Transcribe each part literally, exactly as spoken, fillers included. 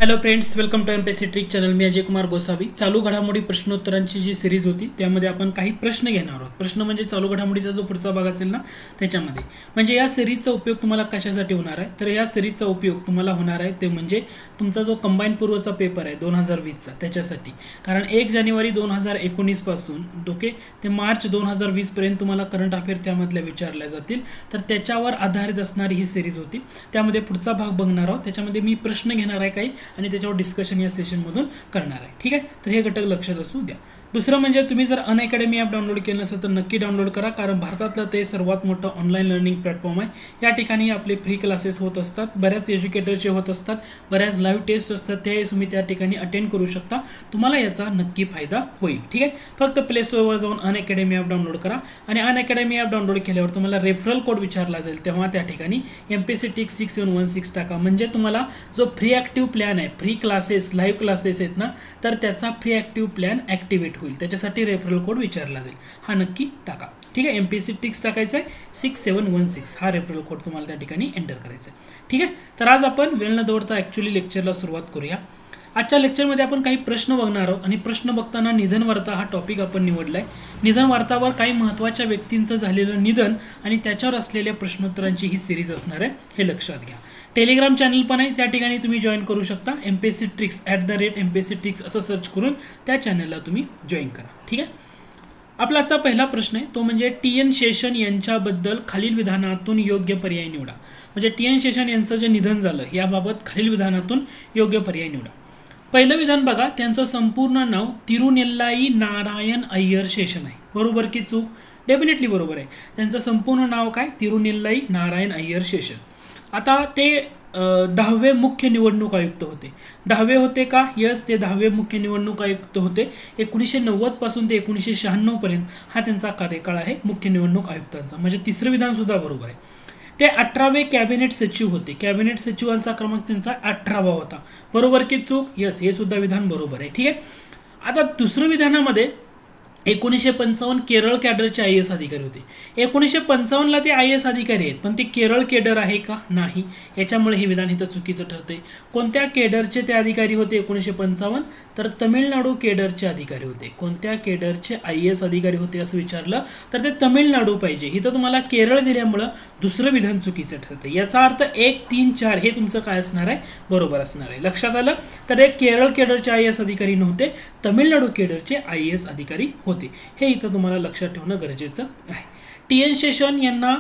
Hello friends, welcome to MPSC trick channel. मी अजय कुमार गोसावी. चालू घडामोडी प्रश्नोत्तरांची जी सिरीज होती त्यामध्ये आपण काही प्रश्न घेणार आहोत. प्रश्न म्हणजे चालू घडामोडीचा जो पुढचा भाग असेल ना त्याच्यामध्ये. म्हणजे या सिरीजचा उपयोग तुम्हाला कशासाठी होणार आहे, तर या सिरीजचा उपयोग तुम्हाला होणार आहे ते म्हणजे तुमचा जो कंबाईन पूर्वचा पेपर आहे दोन हजार वीसचा त्याच्यासाठी. कारण एक जानेवारी दोन हजार एकोणीस पासून ओके ते मार्च दोन हजार वीस पर्यंत तुम्हाला करंट अफेअर त्यामधल्या विचारल्या जातील. तर त्याच्यावर आधारित असणारी ही सिरीज होती. त्यामध्ये पुढचा भाग बघणार आहोत. त्याच्यामध्ये मी प्रश्न घेणार आहे काही आणि त्याच्यावर डिस्कशन या सेशनमधून करणार आहे. ठीक आहे, तर हे घटक लक्षात असू द्या. दुसरं म्हणजे तुम्ही जर अनअकॅडमी ॲप डाउनलोड केलं नसेल तर नक्की डाउनलोड करा. कारण भारतातलं ते सर्वात मोठं ऑनलाईन लर्निंग प्लॅटफॉर्म आहे. या ठिकाणी आपले फ्री क्लासेस होत असतात, बऱ्याच एज्युकेटरचे होत असतात, बऱ्याच लाईव्ह टेस्ट असतात, ते तुम्ही त्या ठिकाणी अटेंड करू शकता. तुम्हाला याचा नक्की फायदा होईल. ठीक आहे, फक्त प्ले स्टोअरवर जाऊन अनअकॅडमी ॲप डाउनलोड करा आणि अनअकॅडमी ॲप डाउनलोड केल्यावर तुम्हाला रेफरल कोड विचारला जाईल. तेव्हा त्या ठिकाणी MPSC tick six seven one six टाका. म्हणजे तुम्हाला जो फ्री ॲक्टिव्ह प्लॅन आहे, फ्री क्लासेस लाईव्ह क्लासेस आहेत ना, तर त्याचा फ्री ॲक्टिव्ह प्लॅन ॲक्टिवेट होईल. त्याच्यासाठी रेफरल कोड विचारला जाईल, हा नक्की टाका. ठीक आहे, एमपीएससी टिक्स टाकायचं आहे सिक्स सेवन वन सिक्स हा रेफरल कोड तुम्हाला त्या ठिकाणी एंटर करायचा आहे. ठीक आहे, तर आज आपण वेळ न दौडता ॲक्च्युली लेक्चरला सुरुवात करूया. आजच्या लेक्चरमध्ये आपण काही प्रश्न बघणार आहोत आणि प्रश्न बघताना निधन वार्ता हा टॉपिक आपण निवडला आहे. निधन वार्तावर काही महत्त्वाच्या व्यक्तींचं झालेलं निधन आणि त्याच्यावर असलेल्या प्रश्नोत्तरांची ही सिरीज असणार आहे, हे लक्षात घ्या. टेलिग्राम चॅनल पण आहे, त्या ठिकाणी तुम्ही जॉईन करू शकता. MPSC tricks at the rate MPSC tricks असं सर्च करून त्या चॅनलला तुम्ही जॉईन करा. ठीक आहे, आपला आजचा पहिला प्रश्न आहे तो म्हणजे टी एन शेषन यांच्याबद्दल खालील विधानातून योग्य पर्याय निवडा. म्हणजे टी एन शेषन यांचं जे निधन झालं याबाबत खालील विधानातून योग्य पर्याय निवडा. पहिलं विधान बघा, त्यांचं संपूर्ण नाव तिरुनेल्लाई नारायण अय्यर शेषन आहे. बरोबर की चूक? डेफिनेटली बरोबर आहे. त्यांचं संपूर्ण नाव काय? तिरुनेल्लाई नारायण अय्यर शेषन. आता ते दहावे मुख्य निवडणूक आयुक्त होते. दहावे होते का? यस, ते दहावे मुख्य निवडणूक आयुक्त होते. एकोणीसशे नव्वद पासून ते एकोणीसशे शहाण्णव पर्यंत हा त्यांचा कार्यकाळ आहे मुख्य निवडणूक आयुक्तांचा. म्हणजे तिसरं विधान सुद्धा बरोबर आहे. ते अठरावे कॅबिनेट सचिव होते. कॅबिनेट सचिवांचा क्रमांक त्यांचा अठरावा होता. बरोबर की चूक? यस, हे सुद्धा विधान बरोबर आहे. ठीक आहे, आता दुसरं विधानामध्ये एकोणीसशे पंचावन्न केरळ कॅडरचे आय एस अधिकारी होते. एकोणीसशे पंचावन्नला ते आय एस अधिकारी आहेत, पण ते केरळ केडर आहे का? नाही. याच्यामुळे हे विधान इथं चुकीचं ठरते. कोणत्या केडरचे ते अधिकारी होते एकोणीसशे पंचावन्न? तर तमिळनाडू केडरचे अधिकारी होते. कोणत्या केडरचे आय एस अधिकारी होते असं विचारलं तर ते तमिळनाडू पाहिजे. इथं तुम्हाला केरळ दिल्यामुळं दुसरं विधान चुकीचं ठरतं. याचा अर्थ एक तीन चार हे तुमचं काय असणार आहे? बरोबर असणार आहे. लक्षात आलं? तर एक केरळ केडरचे आय एस अधिकारी नव्हते, तमिळनाडू केडरचे आय एस अधिकारी होते. हे इथं तुम्हाला लक्षात ठेवणं गरजेचं आहे. टी एन शेषन यांना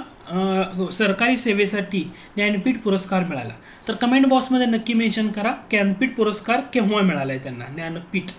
सरकारी सेवेसाठी ज्ञानपीठ पुरस्कार मिळाला. तर कमेंट बॉक्समध्ये नक्की मेन्शन करा ज्ञानपीठ पुरस्कार केव्हा मिळाला आहे त्यांना. ज्ञानपीठ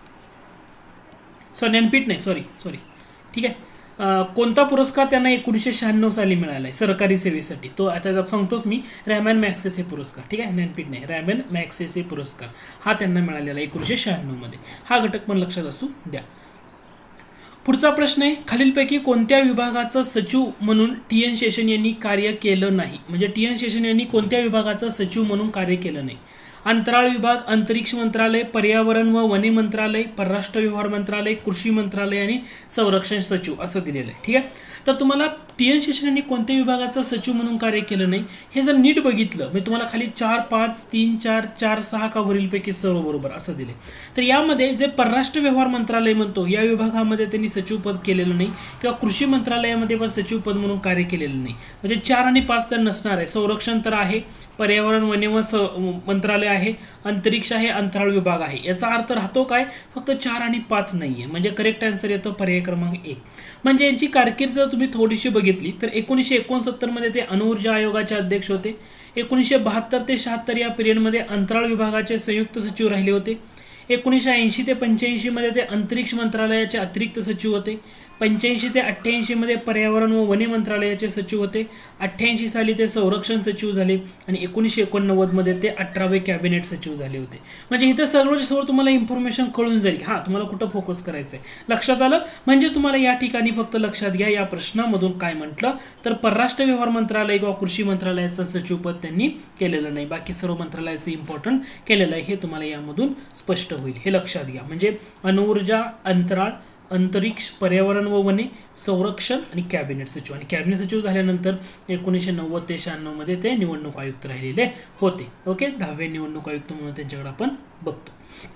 सॉरी ज्ञानपीठ नाही सॉरी सॉरी ठीक आहे, कोणता पुरस्कार त्यांना एकोणीसशे शहाण्णव साली मिळाला आहे सरकारी सेवेसाठी? तो आता सांगतोच मी, रॅमन मॅक्सेसे पुरस्कार. ठीक आहे, ज्ञानपीठ नाही, रॅमन मॅक्सेसे पुरस्कार हा त्यांना मिळालेला आहे एकोणीसशे शहाण्णव मध्ये. हा घटक पण लक्षात असू द्या. पुढचा प्रश्न आहे, खालीलपैकी कोणत्या विभागाचं सचिव म्हणून टी एन शेषन यांनी कार्य केलं नाही? म्हणजे टी एन शेषन यांनी कोणत्या विभागाचं सचिव म्हणून कार्य केलं नाही? अंतराळ विभाग, अंतरिक्ष मंत्रालय, पर्यावरण व वने मंत्रालय, परराष्ट्र व्यवहार मंत्रालय, कृषी मंत्रालय आणि संरक्षण सचिव असं दिलेलं आहे. ठीक आहे, तर तुम्हाला टी एन शेषन यांनी कोणत्या विभागाचं सचिव म्हणून कार्य केलं नाही हे जर नीट बघितलं, म्हणजे तुम्हाला खाली चार पाच तीन चार चार सहा का वरीलपैकी सर्व बरोबर असं दिले. तर यामध्ये जे परराष्ट्र व्यवहार मंत्रालय म्हणतो या विभागामध्ये त्यांनी सचिवपद केलेलं नाही किंवा कृषी मंत्रालयामध्ये पण सचिवपद म्हणून कार्य केलेलं नाही. म्हणजे चार आणि पाच तर नसणार आहे. संरक्षण तर आहे, पर्यावरण वने व मंत्रालय आहे, अंतरिक्ष आहे, अंतराळ विभाग आहे. याचा अर्थ राहतो काय? फक्त चार आणि पाच नाही आहे. म्हणजे करेक्ट आन्सर येतो पर्याय क्रमांक एक. म्हणजे यांची कारकीर्द जर तुम्ही थोडीशी बघितली तर एकोणीसशे एकोणसत्तर मध्ये ते अणुऊर्जा आयोगाचे अध्यक्ष होते. एकोणीसशे बहात्तर ते शहात्तर या पिरियडमध्ये अंतराळ विभागाचे संयुक्त सचिव राहिले होते. एकोणीसशे ऐंशी ते पंच्याऐंशी मध्ये ते अंतरिक्ष मंत्रालयाचे अतिरिक्त सचिव होते. पंच्याऐंशी ते अठ्ठ्याऐंशी मध्ये पर्यावरण व वने मंत्रालयाचे सचिव होते. अठ्ठ्याऐंशी साली ते संरक्षण सचिव झाले आणि एकोणीसशे एकोणनव्वद मध्ये ते अठरावे कॅबिनेट सचिव झाले होते. म्हणजे इथं सर्वच्या सर्व तुम्हाला इन्फॉर्मेशन कळून जाईल हा तुम्हाला कुठं फोकस करायचं आहे. लक्षात आलं? म्हणजे तुम्हाला या ठिकाणी फक्त लक्षात घ्या, या प्रश्नामधून काय म्हटलं तर परराष्ट्र व्यवहार मंत्रालय किंवा कृषी मंत्रालयाचं सचिवपद त्यांनी केलेलं नाही, बाकी सर्व मंत्रालयाचं इम्पॉर्टंट केलेलं आहे. हे तुम्हाला यामधून स्पष्ट होईल, हे लक्षात घ्या. म्हणजे अणुऊर्जा, अंतराळ, अंतरिक्ष, पर्यावरण व वने, संरक्षण आणि कॅबिनेट सचिव. आणि कॅबिनेट सचिव झाल्यानंतर एकोणीसशे नव्वद ते शहाण्णव मध्ये ते निवडणूक आयुक्त राहिलेले होते. ओके, दहावे निवडणूक आयुक्त म्हणून त्यांच्याकडे आपण बघतो.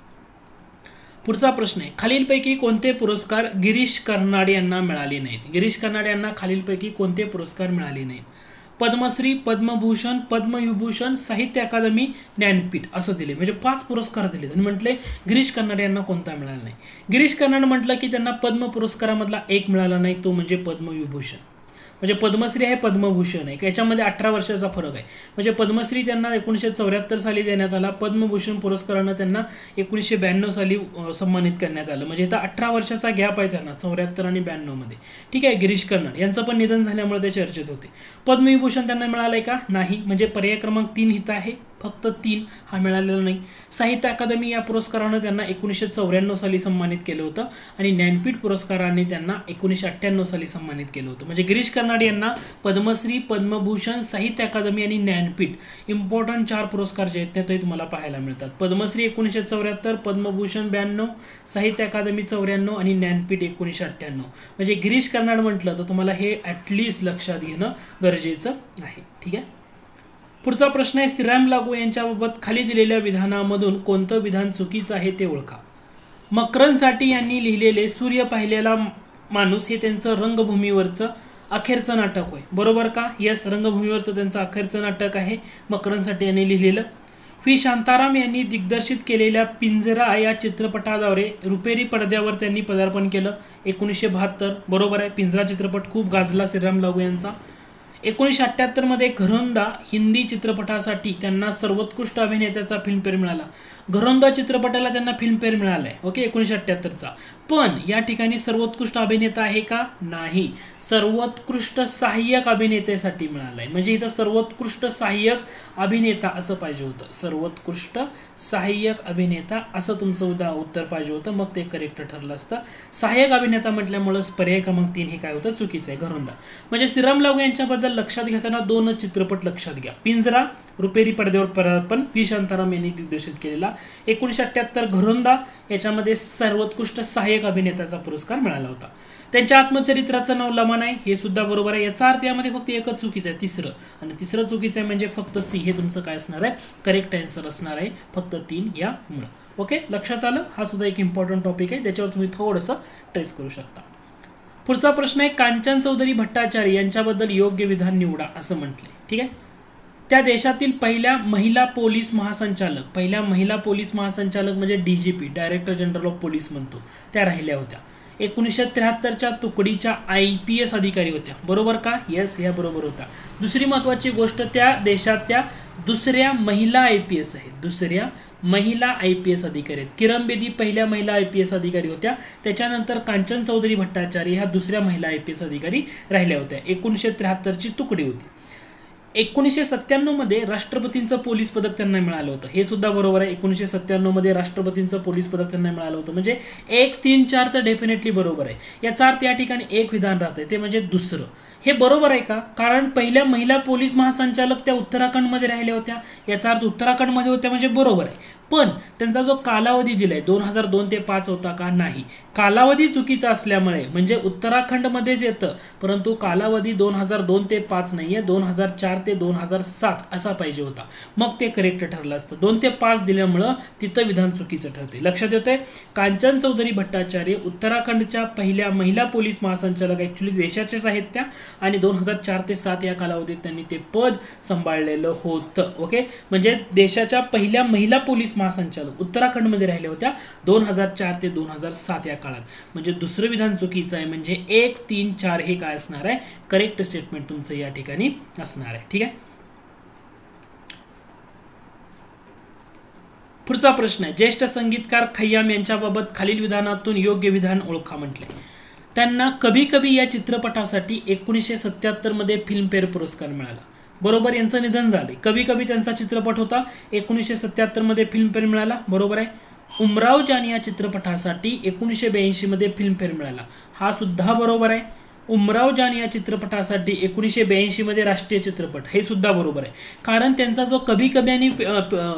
पुढचा प्रश्न आहे, खालीलपैकी कोणते पुरस्कार गिरीश कर्नाड यांना मिळाले नाहीत? गिरीश कर्नाड यांना खालीलपैकी कोणते पुरस्कार मिळाले नाहीत? पद्मश्री, पद्मभूषण, पद्मविभूषण, साहित्य अकादमी, ज्ञानपीठ असं दिले. म्हणजे पाच पुरस्कार दिले आणि म्हटले गिरीश कर्नाड यांना कोणता मिळाला नाही. गिरीश कर्नाड म्हटलं की त्यांना पद्म पुरस्कारामधला एक मिळाला नाही, तो म्हणजे पद्मविभूषण. म्हणजे पद्मश्री आहे, पद्मभूषण आहे, याच्यामध्ये अठरा वर्षाचा फरक आहे. म्हणजे पद्मश्री त्यांना एकोणीसशे चौऱ्याहत्तर साली देण्यात आला, पद्मभूषण पुरस्कारानं त्यांना एकोणीसशे ब्याण्णव साली सन्मानित करण्यात आलं. म्हणजे इथं अठरा वर्षाचा गॅप आहे त्यांना, चौऱ्याहत्तर आणि ब्याण्णव मध्ये. ठीक आहे, गिरीश कर्नाड यांचं पण निधन झाल्यामुळे ते चर्चेत होते. पद्मविभूषण त्यांना मिळालंय का? नाही. म्हणजे पर्याय क्रमांक तीन इथं आहे, फक्त तीन हा मिळालेला नाही. साहित्य अकादमी या पुरस्कारानं त्यांना एकोणीसशे चौऱ्याण्णव साली सन्मानित केलं होतं आणि ज्ञानपीठ पुरस्काराने त्यांना एकोणीसशे अठ्ठ्याण्णव साली सन्मानित केलं होतं. म्हणजे गिरीश कर्नाड यांना पद्मश्री, पद्मभूषण, साहित्य अकादमी आणि ज्ञानपीठ इम्पॉर्टंट चार पुरस्कार जे आहेत ते तुम्हाला पाहायला मिळतात. पद्मश्री एकोणीसशे चौऱ्याहत्तर, पद्मभूषण ब्याण्णव, साहित्य अकादमी चौऱ्याण्णव आणि ज्ञानपीठ एकोणीसशे अठ्ठ्याण्णव. म्हणजे गिरीश कर्नाड म्हटलं तर तुम्हाला हे ॲटलिस्ट लक्षात घेणं गरजेचं आहे. ठीक आहे. पुढचा प्रश्न आहे, श्रीराम लागू यांच्याबाबत खाली दिलेल्या विधानामधून कोणतं विधान चुकीचं आहे ते ओळखा. मकरंद साठे यांनी लिहिलेले सूर्य पाहिलेला माणूस हे त्यांचं रंगभूमीवरचं अखेरचं नाटक होय. बरोबर का? यस, रंगभूमीवरचं त्यांचं अखेरचं नाटक आहे मकरंद साठे यांनी लिहिलेलं. व्ही शांताराम यांनी दिग्दर्शित केलेल्या पिंजरा या चित्रपटाद्वारे रुपेरी पडद्यावर त्यांनी पदार्पण केलं एकोणीसशे बहात्तर. बरोबर आहे, पिंजरा चित्रपट खूप गाजला श्रीराम लागू यांचा. एकोणीसशे अठ्ठ्याहत्तर मध्ये घरोंदा हिंदी चित्रपटासाठी त्यांना सर्वोत्कृष्ट अभिनेत्याचा फिल्मफेअर मिळाला. घरोंदा चित्रपटाला त्यांना फिल्मफेअर मिळालाय. ओके, एकोणीसशे अठ्ठ्याहत्तरचा. पण या ठिकाणी सर्वोत्कृष्ट अभिनेता आहे का? नाही, सर्वोत्कृष्ट सहाय्यक अभिनेत्यासाठी मिळालाय. म्हणजे इथं सर्वोत्कृष्ट सहाय्यक अभिनेता असं पाहिजे होतं, सर्वोत्कृष्ट सहाय्यक अभिनेता असं तुमचं उदा उत्तर पाहिजे होतं, मग ते करेक्ट ठरलं असतं. सहाय्यक अभिनेता म्हटल्यामुळे पर्याय क्रमांक तीन हे काय होतं? चुकीचं आहे, घरोंदा. म्हणजे श्रीराम लागू यांच्याबद्दल लक्षात घेताना दोनच चित्रपट लक्षात घ्या. पिंजरा रुपेरी पडद्यावर पदार्पण व्ही शांताराम यांनी दिग्दर्शित केलेला. एकोणीसशे अठ्ठ्याहत्तर घरोंदा याच्यामध्ये सर्वोत्कृष्ट सहाय्यक अभिनेत्याचा पुरस्कार मिळाला होता. त्यांच्या आत्मचरित्राचं नाव लमान आहे, हे सुद्धा बरोबर आहे. याचा अर्थ यामध्ये फक्त एकच चुकीचं आहे, तिसरं. आणि तिसरं चुकीचं आहे म्हणजे फक्त सी हे तुमचं काय असणार आहे? करेक्ट आन्सर असणार आहे, फक्त तीन यामुळं. ओके, लक्षात आलं. हा सुद्धा एक इम्पॉर्टंट टॉपिक आहे, त्याच्यावर तुम्ही थोडंसं ट्रेस करू शकता. पुढचा प्रश्न आहे, कांचन चौधरी भट्टाचार्य यांच्याबद्दल योग्य विधान निवडा असं म्हटले. ठीक आहे. त्या देशातील पहिल्या महिला पोलीस महासंचालक, पहिल्या महिला पोलीस महासंचालक म्हणजे DGP, director general of police म्हणतो, त्या राहिल्या होत्या. एकोणीसशे त्र्याहत्तरच्या तुकडीच्या आय पी एस अधिकारी होत्या. बरोबर का? येस, या बरोबर होता. दुसरी महत्वाची गोष्ट, त्या देशाच्या दुसऱ्या महिला आय पी एस आहेत, दुसऱ्या महिला आय पी एस अधिकारी आहेत. किरण बेदी पहिल्या महिला आय पी एस अधिकारी होत्या. त्याच्यानंतर कांचन चौधरी भट्टाचार्य ह्या दुसऱ्या महिला आय पी एस अधिकारी राहिल्या होत्या. एकोणीसशे त्र्याहत्तरची तुकडी होती. एकोणीसशे सत्त्याण्णव मध्ये राष्ट्रपतींचं पोलीस पदक त्यांना मिळालं होतं, हे सुद्धा बरोबर आहे. एकोणीसशे सत्त्याण्णव मध्ये राष्ट्रपतींचं पोलीस पदक त्यांना मिळालं होतं. म्हणजे एक तीन चार तर डेफिनेटली बरोबर आहे. याचा अर्थ या ठिकाणी एक विधान राहतंय, ते म्हणजे दुसरं. हे बरोबर आहे का? कारण पहिल्या महिला पोलीस महासंचालक त्या उत्तराखंडमध्ये राहिल्या होत्या. याचा अर्थ उत्तराखंडमध्ये होत्या म्हणजे बरोबर आहे. पण त्यांचा जो कालावधी दिलाय दोन हजार दोन ते पाच होता का? नाही, कालावधी चुकीचा असल्यामुळे म्हणजे उत्तराखंडमध्येच येतं, परंतु कालावधी दोन हजार दोन ते पाच नाहीये, दोन हजार चार ते दोन हजार सात असा पाहिजे होता, मग ते करेक्ट ठरलं असतं. दोन ते पाच दिल्यामुळं तिथं विधान चुकीचं ठरते. लक्षात येतंय. कांचन चौधरी भट्टाचार्य उत्तराखंडच्या पहिल्या महिला पोलीस महासंचालक, ऍक्च्युली देशाचेच आहेत त्या, आणि दोन हजार चार ते सात या कालावधीत त्यांनी ते पद सांभाळलेलं होतं. ओके, म्हणजे देशाच्या पहिल्या महिला पोलीस महासंचालक उत्तराखंडमध्ये राहिल्या होत्या दोन हजार चार ते दोन हजार सात या काळात. म्हणजे दुसरं विधान चुकीचं आहे. म्हणजे एक तीन चार हे काय असणार आहे? करेक्ट स्टेटमेंट तुमचं या ठिकाणी असणार आहे. ठीक आहे. पुढचा प्रश्न आहे, ज्येष्ठ संगीतकार खय्याम यांच्याबाबत खालील विधानातून योग्य विधान ओळखा म्हटले. त्यांना कभी कभी या चित्रपटासाठी एकोणीसशे सत्याहत्तर मध्ये फिल्मफेअर पुरस्कार मिळाला. बरोबर, यांचं निधन झाले. कभी कभी त्यांचा चित्रपट होता, एकोणीसशे सत्याहत्तर मध्ये फिल्मफेअर मिळाला. बरोबर आहे. उमराव जान या चित्रपटासाठी एकोणीसशे ब्याऐंशी मध्ये फिल्मफेअर मिळाला. हा सुद्धा बरोबर आहे. उमराव जान या चित्रपटासाठी एकोणीसशे ब्याऐंशी मध्ये राष्ट्रीय चित्रपट, हे सुद्धा बरोबर आहे. कारण त्यांचा जो कभी कभी आणि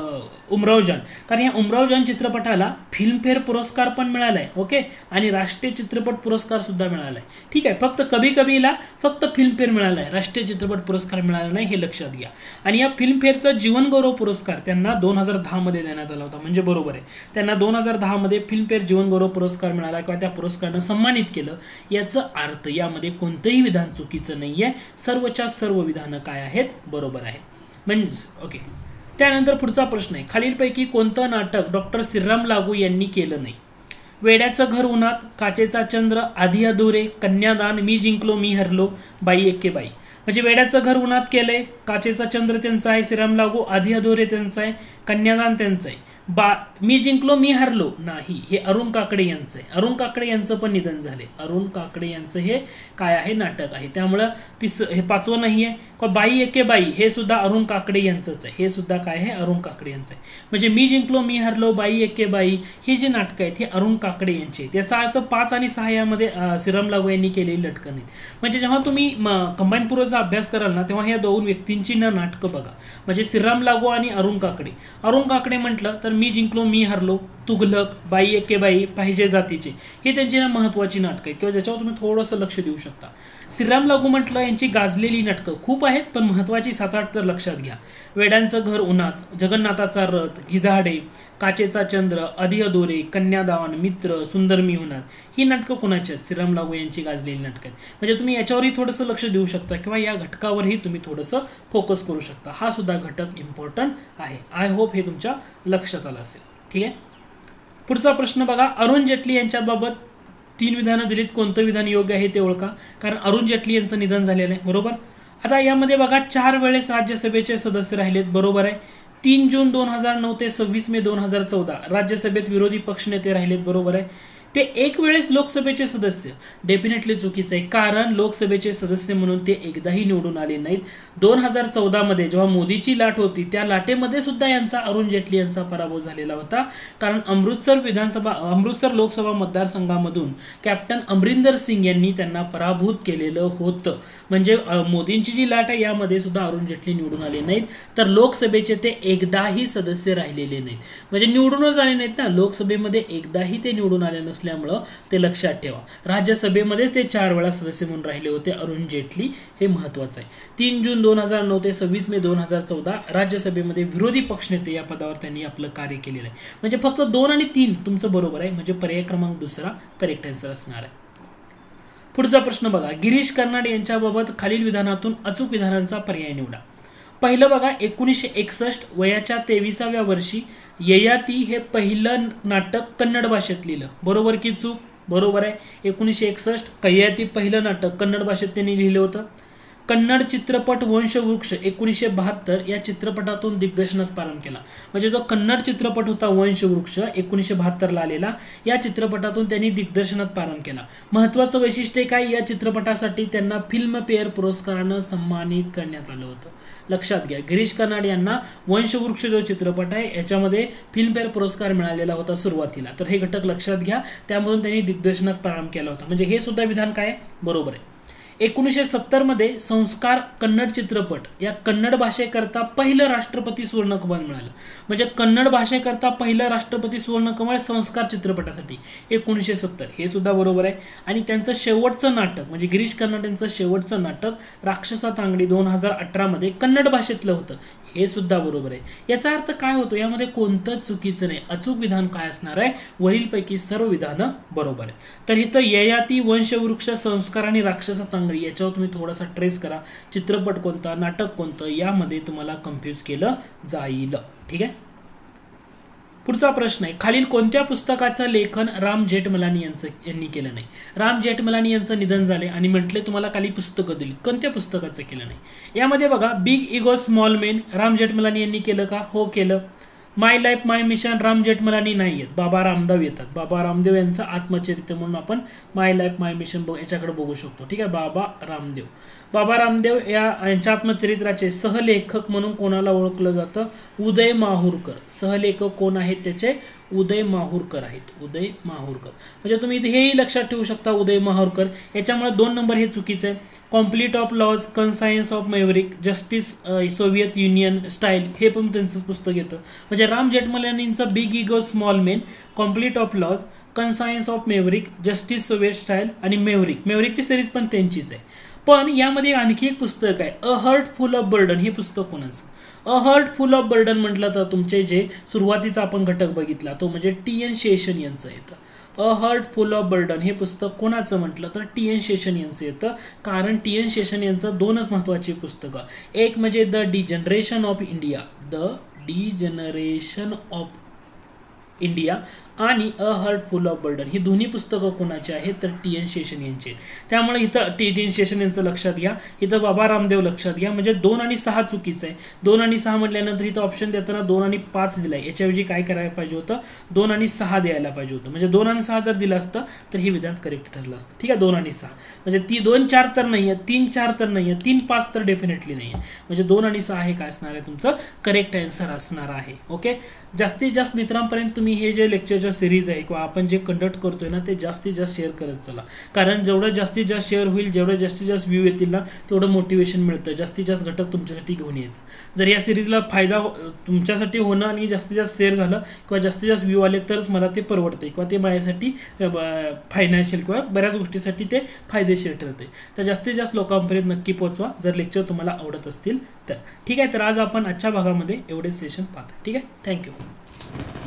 उमराव जान, कारण या उमराव जान चित्रपटाला फिल्मफेअर पुरस्कार पण मिळालाय, ओके, आणि राष्ट्रीय चित्रपट पुरस्कार सुद्धा मिळालाय. ठीक आहे, फक्त कभी कभीला फक्त फिल्मफेअर मिळालाय, राष्ट्रीय चित्रपट पुरस्कार मिळाला नाही, हे लक्षात घ्या. आणि या फिल्मफेअरचा जीवनगौरव पुरस्कार त्यांना दोन हजार दहा मध्ये देण्यात आला होता, म्हणजे बरोबर आहे, त्यांना दोन हजार दहा मध्ये फिल्मफेअर जीवनगौरव पुरस्कार मिळाला किंवा त्या पुरस्कारानं सन्मानित केलं. याचा अर्थ यामध्ये कोणतंही विधान चुकीचं नाहीये, सर्वच्या सर्व विधानं काय आहेत, बरोबर आहे. म्हणजे ओके. त्यानंतर पुढचा प्रश्न आहे, खालीलपैकी कोणतं नाटक डॉक्टर श्रीराम लागू यांनी केलं नाही? वेड्याचं घर उन्हात, काचेचा चंद्र, आधी अधुरे, कन्यादान, मी जिंकलो मी हरलो, बाई एके बाई. म्हणजे वेड्याचं घर उन्हात केलंय, काचेचा चंद्र त्यांचा आहे श्रीराम लागू, आधी अधुरे त्यांचं आहे, कन्यादान त्यांचं आहे, बा मी जिंकलो मी हरलो नाही, हे अरुण काकडे यांचं आहे. अरुण काकडे यांचं पण निधन झाले. अरुण काकडे यांचं हे काय आहे, नाटक आहे, त्यामुळं तिस हे पाचवं नाही आहे. बाई एके बाई हे सुद्धा अरुण काकडे यांचंच आहे, हे सुद्धा काय आहे, अरुण काकडे यांचं आहे. म्हणजे मी जिंकलो मी हरलो, बाई एके बाई ही जी नाटकं आहेत हे अरुण काकडे यांची आहेत. याचा अर्थ पाच आणि सहा यामध्ये श्रीराम लागू यांनी केलेली नाटकं नाहीत. म्हणजे जेव्हा तुम्ही कंबाईन पूर्वचा अभ्यास कराल ना, तेव्हा ह्या दोन व्यक्तींची ना नाटकं बघा. म्हणजे श्रीराम लागू आणि अरुण काकडे. अरुण काकडे म्हटलं तर मी जिंकलो मी हरलो, तुघलक, बाई एके बाई, पाहिजे जातीचे, हे त्यांची ना महत्वाची नाटकं आहेत किंवा ज्याच्यावर तुम्ही थोडंसं लक्ष देऊ शकता. श्रीराम लागू म्हटलं यांची गाजलेली नाटकं खूप आहेत, पण महत्वाची सात आठ तर लक्षात घ्या. वेड्यांचं घर उन्हात, जगन्नाथाचा रथ, गिधाडे, काचेचा चंद्र, आधी अधुरे, कन्यादान, मित्र, सुंदर मी होणार, ही नाटकं कोणाची आहेत? श्रीराम लागू यांची गाजलेली नाटकं आहेत. म्हणजे तुम्ही याच्यावरही थोडंसं लक्ष देऊ शकता किंवा या घटकावरही तुम्ही थोडंसं फोकस करू शकता. हा सुद्धा घटक इम्पॉर्टंट आहे. आय होप हे तुमच्या लक्षात आलं असेल. ठीक आहे, पुढचा प्रश्न बघा. अरुण जेटली यांच्याबाबत तीन विधानं दिलीत, कोणतं विधान योग्य आहे ते ओळखा, कारण अरुण जेटली यांचं निधन झालेलं आहे, बरोबर. आता यामध्ये बघा चार वेळेस राज्यसभेचे सदस्य राहिलेत, बरोबर आहे. तीन जून दोन हजार नऊ ते सव्वीस मे दोन हजार चौदा राज्यसभेत विरोधी पक्षनेते राहिलेत, बरोबर आहे. ते एक वेळेस लोकसभेचे सदस्य, डेफिनेटली चुकीचं आहे, कारण लोकसभेचे सदस्य म्हणून ते एकदाही निवडून आले नाहीत. दोन हजार चौदा मध्ये जेव्हा मोदीची लाट होती त्या लाटेमध्ये सुद्धा यांचा अरुण जेटली यांचा पराभव झालेला होता, कारण अमृतसर विधानसभा अमृतसर लोकसभा मतदारसंघामधून कॅप्टन अमरिंदर सिंग यांनी त्यांना पराभूत केलेलं होतं. म्हणजे मोदींची जी लाट आहे यामध्ये सुद्धा अरुण जेटली निवडून आले नाहीत, तर लोकसभेचे ते एकदाही सदस्य राहिलेले नाहीत. म्हणजे निवडूनच आले नाहीत ना, लोकसभेमध्ये एकदाही ते निवडून आले नसल्यामुळं ते लक्षात ठेवा. राज्यसभेमध्येच ते चार वेळा सदस्य म्हणून राहिले होते अरुण जेटली, हे महत्वाचं आहे. तीन जून दोन हजार नऊ ते सव्वीस मे दोन हजार चौदा राज्यसभेमध्ये विरोधी पक्षनेते या पदावर त्यांनी आपलं कार्य केलेलं आहे. म्हणजे फक्त दोन आणि तीन तुमचं बरोबर आहे, म्हणजे पर्याय क्रमांक दुसरा करेक्ट आन्सर असणार आहे. पुढचा प्रश्न बघा. गिरीश कर्नाड यांच्याबाबत खालील विधानातून अचूक विधानांचा पर्याय निवडा. पहिलं बघा, एकोणीसशे एकसष्ट वयाच्या तेविसाव्या वर्षी ययाती हे पहिलं नाटक कन्नड भाषेत लिहिलं, बरोबर की चूक? बरोबर आहे. एकोणीसशे एकसष्ट ययाती पहिलं नाटक कन्नड भाषेत त्यांनी लिहिलं होतं. कन्नड चित्रपट वंशवृक्ष एकोणीसशे बहात्तर या चित्रपटातून दिग्दर्शनास प्रारंभ केला. म्हणजे जो कन्नड चित्रपट होता वंशवृक्ष एकोणीसशे बहात्तरला आलेला, या चित्रपटातून त्यांनी दिग्दर्शनात प्रारंभ केला. महत्त्वाचं वैशिष्ट्य काय, या चित्रपटासाठी त्यांना फिल्मफेअर पुरस्कारानं सन्मानित करण्यात आलं होतं. लक्षात घ्या, गिरीश कर्नाड यांना वंशवृक्ष जो चित्रपट आहे याच्यामध्ये फिल्मफेअर पुरस्कार मिळालेला होता सुरुवातीला, तर हे घटक लक्षात घ्या. त्यामधून त्यांनी दिग्दर्शनास प्रारंभ केला होता. म्हणजे हे सुद्धा विधान काय बरोबर आहे. एकोणीसशे सत्तर मध्ये संस्कार कन्नड चित्रपट या कन्नड भाषेकरता पहिलं राष्ट्रपती सुवर्णकमळ मिळालं. म्हणजे कन्नड भाषेकरता पहिलं राष्ट्रपती सुवर्णकमळ संस्कार चित्रपटासाठी एकोणीसशे सत्तर, हे सुद्धा बरोबर आहे. आणि त्यांचं शेवटचं नाटक म्हणजे गिरीश कर्नाड यांचं शेवटचं नाटक राक्षसा तांगडी दोन हजार अठरा मध्ये कन्नड भाषेतलं होतं, हे सुद्धा बरोबर आहे. याचा अर्थ काय होतो, यामध्ये कोणतंच चुकीचं नाही. अचूक विधान काय असणार आहे, वरीलपैकी सर्व विधानं बरोबर आहे. तर इथं ययाती, वंशवृक्ष, संस्कार आणि राक्षसा तांगडी याच्यावर तुम्ही थोडासा ट्रेस करा. चित्रपट कोणता, नाटक कोणतं, यामध्ये तुम्हाला कन्फ्यूज केलं जाईल. ठीक आहे. पुढचा प्रश्न आहे, खालील कोणत्या पुस्तकाचं लेखन राम जेठमलानी यांचं यांनी केलं नाही? राम जेठमलानी यांचं निधन झाले आणि म्हटले तुम्हाला खाली पुस्तकं दिली, कोणत्या पुस्तकाचं केलं नाही? यामध्ये बघा, big ego small men Ram Jethmalani यांनी केलं का? हो केलं. My life my mission Ram Jethmalani नाही आहेत, बाबा रामदेव येतात. बाबा रामदेव यांचं आत्मचरित्र म्हणून आपण माय लाईफ माय मिशन बघ याच्याकडे बघू शकतो. ठीक आहे, बाबा रामदेव. बाबा रामदेव या यांच्या आत्मचरित्राचे सहलेखक म्हणून कोणाला ओळखलं जातं? उदय माहुरकर. सहलेखक कोण आहेत त्याचे? उदय माहुरकर आहेत. उदय माहुरकर. म्हणजे तुम्ही इथे हेही लक्षात ठेवू शकता, उदय माहुरकर. याच्यामुळे दोन नंबर हे चुकीचं आहे. Complete of laws, conscience of maverick, justice Soviet Union style हे पण त्यांचंच पुस्तक येतं. म्हणजे राम जेठमलानींचं big ego small men, complete of laws, conscience of maverick, justice Soviet style आणि मेवरिक. मेवरिकची सिरीज पण त्यांचीच आहे. पण यामध्ये आणखी एक पुस्तक आहे, a heart full of burden. हे पुस्तक कोणाचं? A heart full of burden म्हटलं तर तुमचे जे सुरुवातीचा आपण घटक बघितला तो म्हणजे टी एन शेषन यांचं येतं. A heart full of burden हे पुस्तक कोणाचं म्हटलं तर टी एन शेषन यांचं येतं. कारण टी एन शेषन यांचं दोनच महत्त्वाची पुस्तकं, एक म्हणजे the degeneration of India, the degeneration of India आणि a heart full of burden, ही दोन्ही पुस्तकं कोणाची आहेत तर टी एन शेषन यांची. त्यामुळे इथं टी एन शेषन यांचं लक्षात घ्या, इथं बाबा रामदेव लक्षात घ्या. म्हणजे दोन आणि सहा चुकीचं आहे. दोन आणि सहा म्हटल्यानंतर इथं ऑप्शन देताना दोन आणि पाच दिलाय, याच्याऐवजी काय करायला पाहिजे होतं, दोन आणि सहा द्यायला पाहिजे होतं. म्हणजे दोन आणि सहा जर दिलं असतं तर हे विधान करेक्ट ठरलं असतं. ठीक आहे, दोन आणि सहा म्हणजे ती दोन चार तर नाही आहे, तीन चार तर नाही आहे, तीन पाच तर डेफिनेटली नाही आहे. म्हणजे दोन आणि सहा हे काय असणार आहे, तुमचं करेक्ट आन्सर असणार आहे. ओके, जास्तीत जास्त मित्रांपर्यंत तुम्ही हे जे लेक्चरच्या सिरीज आहे किंवा आपण जे कंडक्ट करतोय ना ते जास्तीत जास्त शेअर करत चला. कारण जेवढं जास्तीत जास्त शेअर होईल, जेवढं जास्तीत जास्त व्ह्यू येतील ना तेवढं मोटिवेशन मिळतं, जास्तीत जास्त घटक तुमच्यासाठी घेऊन यायचं. जर या सिरीजला फायदा तुमच्यासाठी होणं आणि जास्तीत जास्त शेअर झालं किंवा जास्तीत जास्त व्ह्यू आले तरच मला ते परवडते किंवा ते माझ्यासाठी फायनान्शियल किंवा बऱ्याच गोष्टीसाठी ते फायदेशीर ठरते. तर जास्तीत जास्त लोकांपर्यंत नक्की पोहोचवा जर लेक्चर तुम्हाला आवडत असतील तर. ठीक आहे, तर आज आपण आजच्या भागामध्ये एवढेच सेशन पाहतो. ठीक आहे, थँक्यू.